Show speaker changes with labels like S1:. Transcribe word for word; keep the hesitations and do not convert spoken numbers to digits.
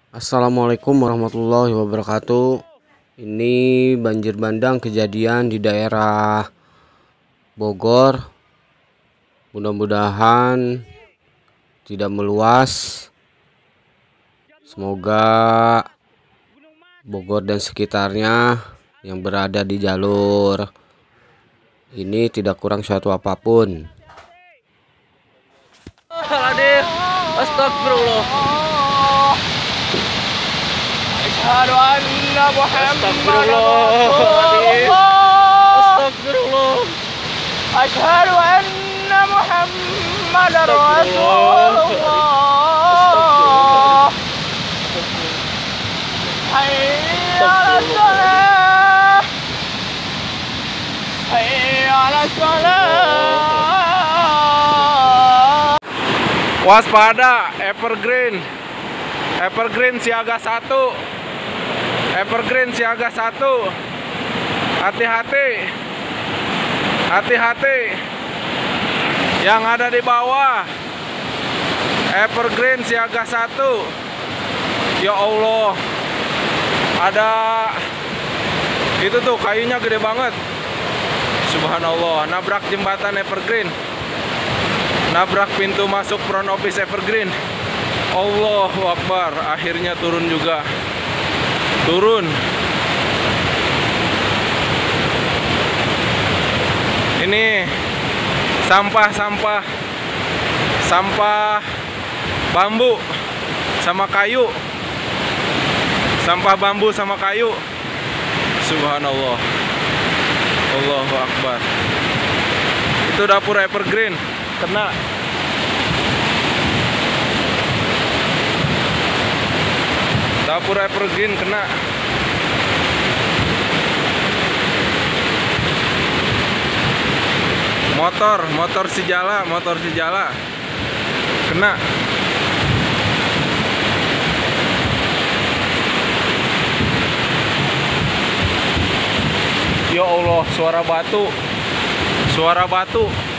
S1: Assalamualaikum warahmatullahi wabarakatuh. Ini banjir bandang kejadian di daerah Bogor. Mudah-mudahan tidak meluas. Semoga Bogor dan sekitarnya yang berada di jalur ini tidak kurang suatu apapun.
S2: Astagfirullah. Asyhadu anna Muhammadar Rasulullah. Astagfirullah. Asyhadu anna Muhammadar Rasulullah. Hayya 'alas shalah. Hayya 'alas shalah. Waspada, Evergreen. Evergreen siaga satu. Evergreen siaga satu. Hati-hati. Hati-hati. Yang ada di bawah. Evergreen siaga satu. Ya Allah. Ada itu tuh kayunya gede banget. Subhanallah, nabrak jembatan Evergreen. Nabrak pintu masuk front office Evergreen. Allahu Akbar, akhirnya turun juga. Turun. Ini sampah-sampah sampah bambu sama kayu. Sampah bambu sama kayu. Subhanallah. Allahu Akbar. Itu dapur Evergreen kena. Dapur Evergreen kena. Motor, motor Sijala, motor Sijala kena. Ya Allah, suara batu. Suara batu.